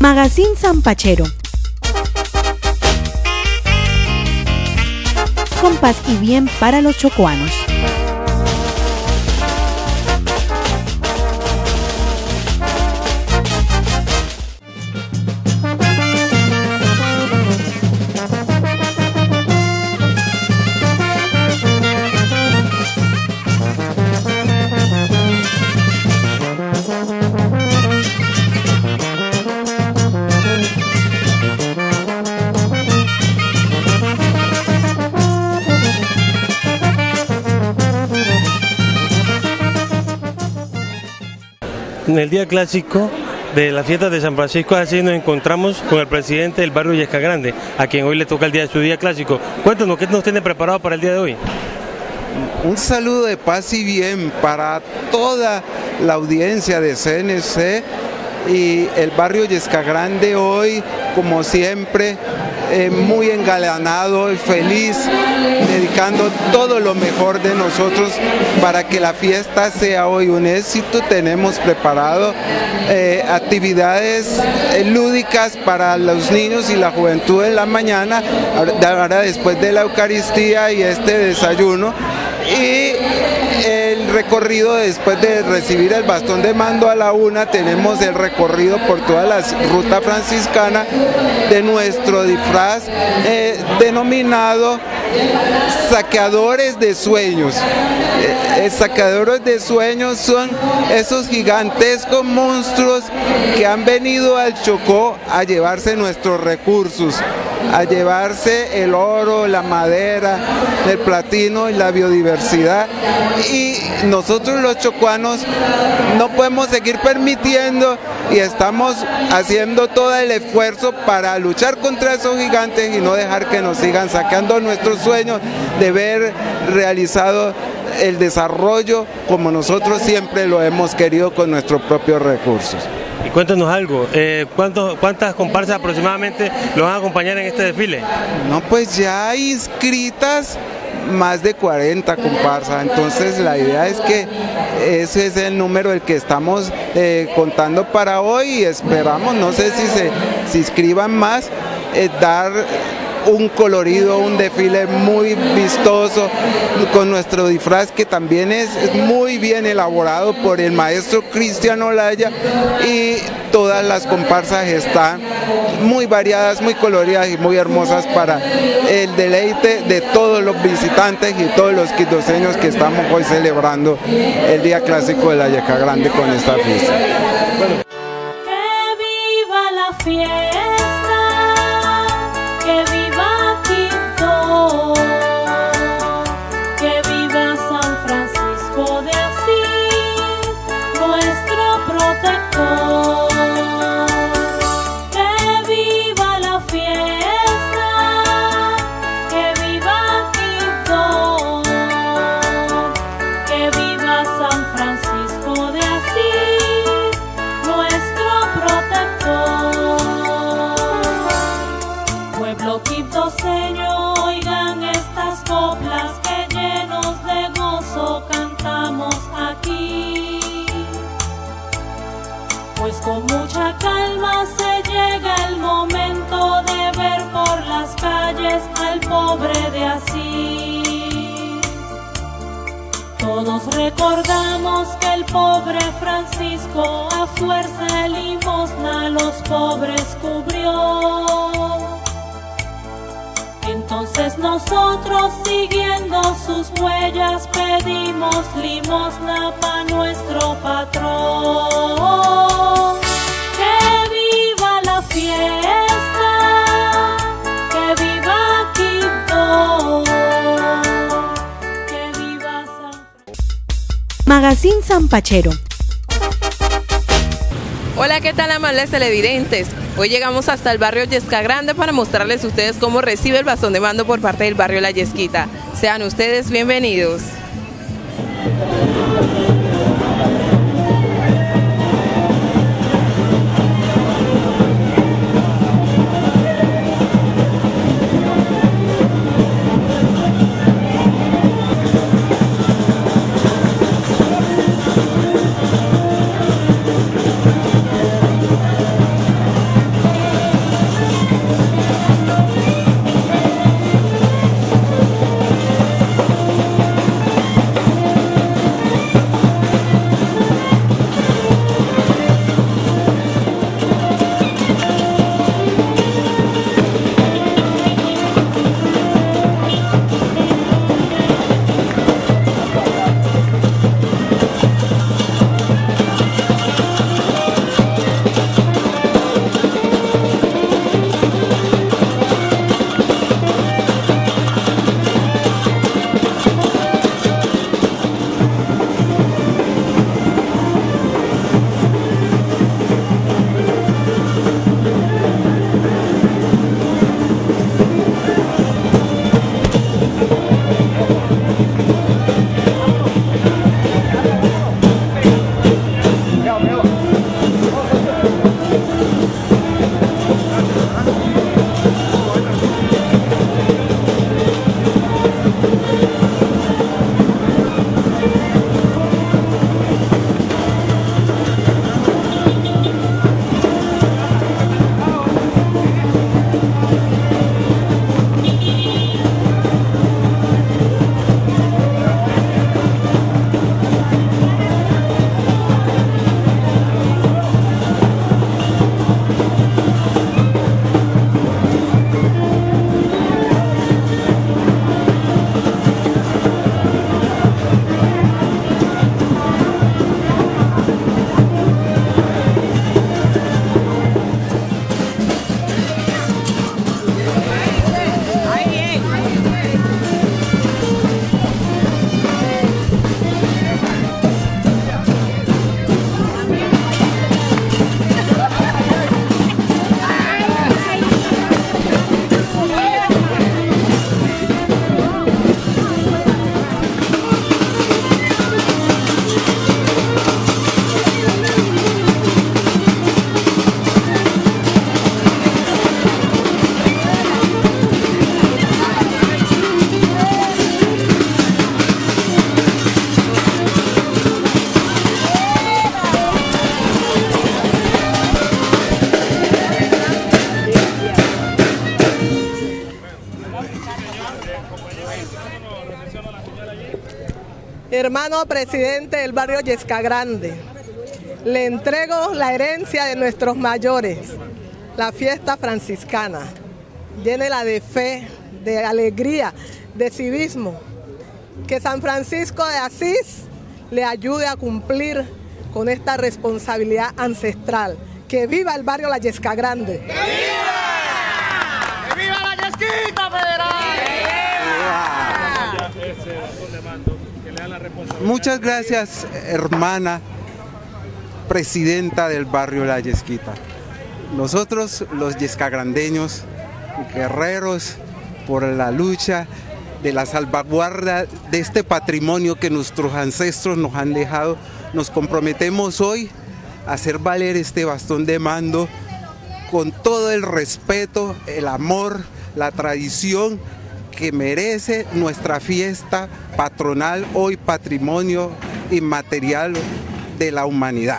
Magazine Zampachero. Con paz y bien para los chocuanos. En el día clásico de la fiesta de San Francisco de Asís nos encontramos con el presidente del barrio Yesca Grande, a quien hoy le toca el día de su día clásico. Cuéntanos, ¿qué nos tiene preparado para el día de hoy? Un saludo de paz y bien para toda la audiencia de CNC y el barrio Yesca Grande hoy, como siempre, muy engalanado y feliz, dedicando todo lo mejor de nosotros para que la fiesta sea hoy un éxito. Tenemos preparado actividades lúdicas para los niños y la juventud en la mañana, ahora después de la Eucaristía y este desayuno, y el recorrido después de recibir el bastón de mando a la 1, tenemos el recorrido por toda la ruta franciscana de nuestro disfraz denominado Saqueadores de Sueños. Saqueadores de Sueños son esos gigantescos monstruos que han venido al Chocó a llevarse nuestros recursos, a llevarse el oro, la madera, el platino y la biodiversidad, y nosotros los chocuanos no podemos seguir permitiendo y estamos haciendo todo el esfuerzo para luchar contra esos gigantes y no dejar que nos sigan saqueando nuestros sueños de ver realizado el desarrollo como nosotros siempre lo hemos querido con nuestros propios recursos. Y cuéntanos algo, ¿cuántas comparsas aproximadamente lo van a acompañar en este desfile? No, pues ya hay inscritas más de 40 comparsas, entonces la idea es que ese es el número del que estamos contando para hoy, y esperamos, no sé si se inscriban más, dar un colorido, un desfile muy vistoso con nuestro disfraz, que también es muy bien elaborado por el maestro Cristian Olaya, y todas las comparsas están muy variadas, muy coloridas y muy hermosas para el deleite de todos los visitantes y todos los quitoseños que estamos hoy celebrando el día clásico de la Yesca Grande con esta fiesta. Bueno. Que viva la fiesta, que viva Quito, que viva San Francisco de Asís, nuestro protector. Que viva la fiesta, que viva Quito, que viva San Francisco de Asís, nuestro protector. Pueblo quibdoseño, oigan estas coplas que llenos de gozo cantamos aquí, pues con mucha calma se llega el momento de ver por las calles al pobre de Asís. Todos recordamos que el pobre Francisco a fuerza de limosna los pobres cubrió. Entonces nosotros, siguiendo sus huellas, pedimos limosna pa' nuestro patrón. Que viva la fiesta, que viva Quito, que viva San Francisco. Magazine Zampachero. Hola, ¿qué tal, amables televidentes? Hoy llegamos hasta el barrio Yesca Grande para mostrarles a ustedes cómo recibe el bastón de mando por parte del barrio La Yesquita. Sean ustedes bienvenidos. Hermano presidente del barrio Yesca Grande, le entrego la herencia de nuestros mayores, la fiesta franciscana. Llénela de fe, de alegría, de civismo. Que San Francisco de Asís le ayude a cumplir con esta responsabilidad ancestral. ¡Que viva el barrio La Yesca Grande! ¡Que viva! ¡Que viva la Yesquita Federal! Muchas gracias, hermana presidenta del barrio La Yesquita. Nosotros, los yescagrandeños, guerreros por la lucha de la salvaguarda de este patrimonio que nuestros ancestros nos han dejado, nos comprometemos hoy a hacer valer este bastón de mando con todo el respeto, el amor, la tradición que merece nuestra fiesta patronal, hoy patrimonio inmaterial de la humanidad.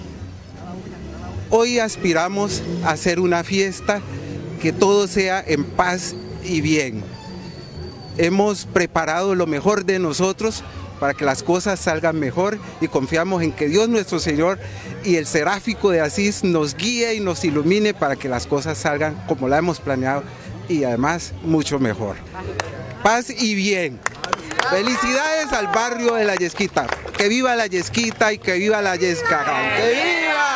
Hoy aspiramos a hacer una fiesta que todo sea en paz y bien. Hemos preparado lo mejor de nosotros para que las cosas salgan mejor y confiamos en que Dios nuestro Señor y el Seráfico de Asís nos guíe y nos ilumine para que las cosas salgan como la hemos planeado y además mucho mejor. Paz y bien. Felicidades al barrio de La Yesquita. Que viva La Yesquita y que viva La Yesca Grande. ¡Que viva!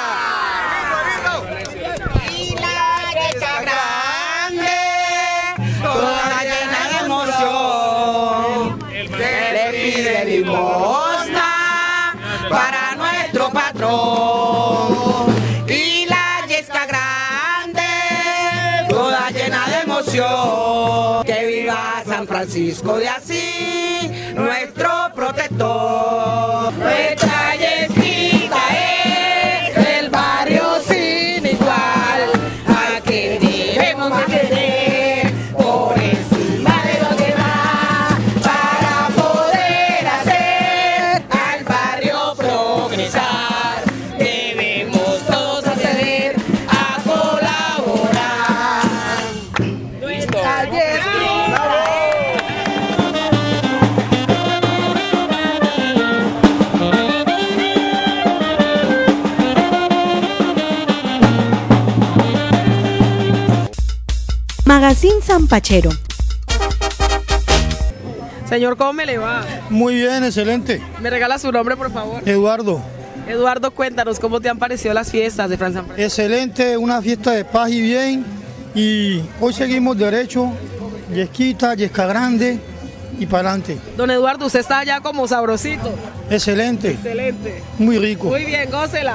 Y la Yesca Grande, toda llena de emoción, le pide limosna para nuestro patrón. Y la Yesca Grande, toda llena de emoción, que viva San Francisco de Asís, nuestro protector. Nuestra Yesquita es el barrio sin igual, a que debemos de querer por encima de los demás, para poder hacer al barrio progresar. Debemos todos acceder a colaborar. Nuestra Yesquita. Magazine Sampachero. Señor, ¿cómo me le va? Muy bien, excelente. ¿Me regala su nombre, por favor? Eduardo. Eduardo, cuéntanos, ¿cómo te han parecido las fiestas de San Francisco? Excelente, una fiesta de paz y bien. Y hoy seguimos derecho, Yesquita, Yesca Grande y para adelante. Don Eduardo, usted está allá como sabrosito. Excelente. Excelente. Muy rico. Muy bien, gócela.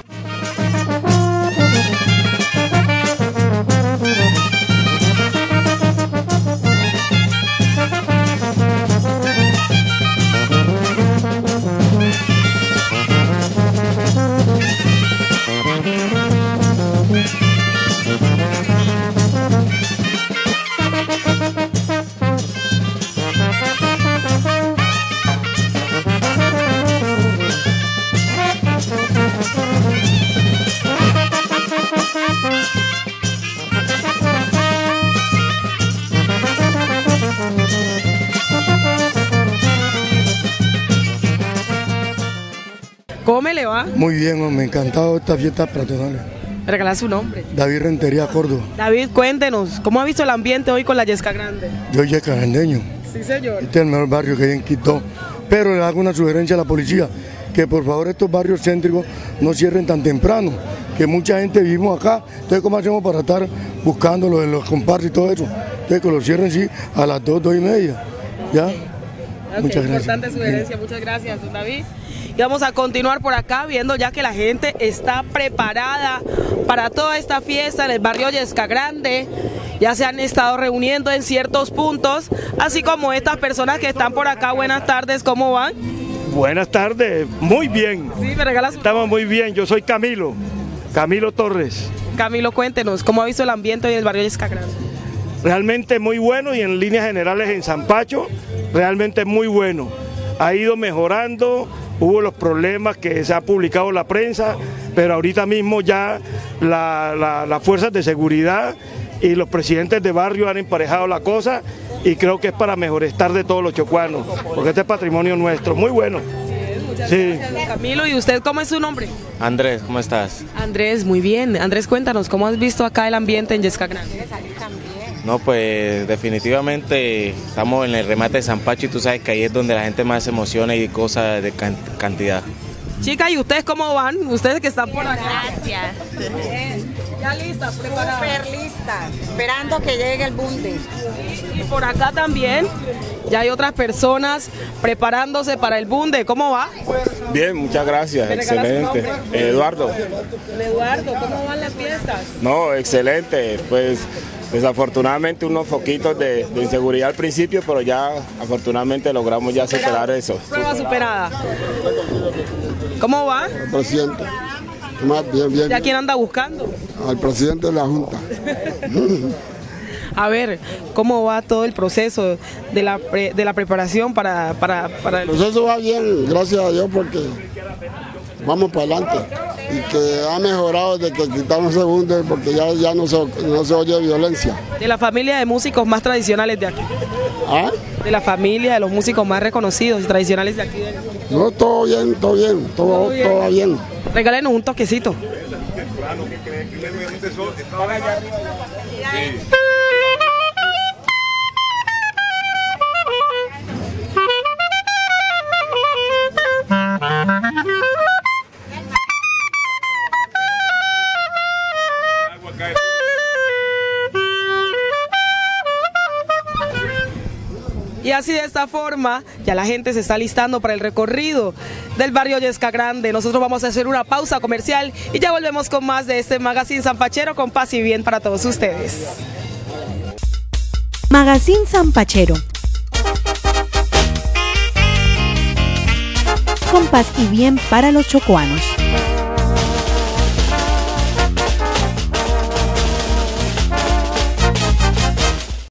¿Cómo me le va? Muy bien, me ha encantado esta fiesta patronal. ¿Me regala su nombre? David Rentería, Córdoba. David, cuéntenos, ¿cómo ha visto el ambiente hoy con la Yesca Grande? Yo soy yescagrandeño. Sí, señor. Este es el mejor barrio que hay en Quito. Pero le hago una sugerencia a la policía, que por favor estos barrios céntricos no cierren tan temprano, que mucha gente vivimos acá. Entonces, ¿cómo hacemos para estar buscando los comparses y todo eso? Entonces, que lo cierren sí a las 2, 2:30. ¿Ya? Okay, muchas gracias. Importante sugerencia, muchas gracias, don David. Y vamos a continuar por acá viendo ya que la gente está preparada para toda esta fiesta en el barrio Yesca Grande. Ya se han estado reuniendo en ciertos puntos, así como estas personas que están por acá. Buenas tardes, ¿cómo van? Buenas tardes, muy bien. Sí, me regalas. Estamos muy bien, yo soy Camilo Torres. Camilo, cuéntenos, ¿cómo ha visto el ambiente hoy en el barrio Yesca Grande? Realmente muy bueno y en líneas generales en Sampacho, realmente muy bueno. Ha ido mejorando, hubo los problemas que se ha publicado en la prensa, pero ahorita mismo ya las fuerzas de seguridad y los presidentes de barrio han emparejado la cosa y creo que es para mejor estar de todos los chocuanos, porque este es patrimonio nuestro, muy bueno. Sí. Gracias, Camilo. ¿Y usted cómo es su nombre? Andrés, ¿cómo estás? Andrés, muy bien. Andrés, cuéntanos, ¿cómo has visto acá el ambiente en Yesca Grande? No, pues definitivamente estamos en el remate de Sampacho y tú sabes que ahí es donde la gente más se emociona y cosas de cantidad. Chicas, ¿y ustedes cómo van? Ustedes que están por acá. Gracias. ¿Ya listas, preparadas? Súper listas, esperando que llegue el bunde. Y por acá también ya hay otras personas preparándose para el bunde. ¿Cómo va? Bien, muchas gracias, excelente. Eduardo. Eduardo, ¿cómo van las fiestas? No, excelente, pues desafortunadamente unos foquitos de inseguridad al principio, pero ya afortunadamente logramos ya superar eso. Prueba superada. ¿Cómo va? El presidente. Bien, bien. ¿Y a quién anda buscando? Al presidente de la Junta. A ver, ¿cómo va todo el proceso de la preparación para el proceso va bien, gracias a Dios, porque vamos para adelante. Y que ha mejorado desde que quitamos ese bunde, porque ya no se oye violencia. De la familia de músicos más tradicionales de aquí. ¿Ah? De la familia de los músicos más reconocidos y tradicionales de aquí. No, todo bien, todo va bien. Regálenos un toquecito. Y así de esta forma ya la gente se está listando para el recorrido del barrio Yesca Grande. Nosotros vamos a hacer una pausa comercial y ya volvemos con más de este Magazine Sampachero con paz y bien para todos ustedes. Magazine Sampachero. Con paz y bien para los chocuanos.